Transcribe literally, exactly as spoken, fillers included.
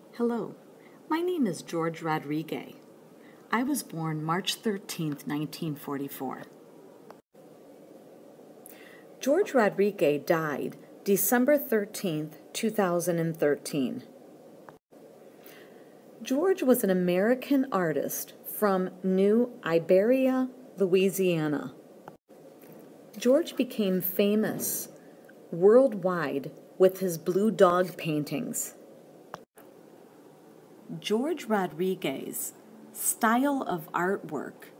Hello, my name is George Rodrigue. I was born March thirteenth, nineteen forty-four. George Rodrigue died December thirteenth, two thousand thirteen. George was an American artist from New Iberia, Louisiana. George became famous worldwide with his blue dog paintings. George Rodrigue's style of artwork